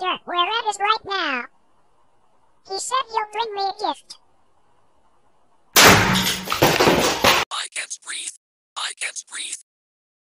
Sure, we're at it right now. He said he'll bring me a gift. I can't breathe. I can't breathe.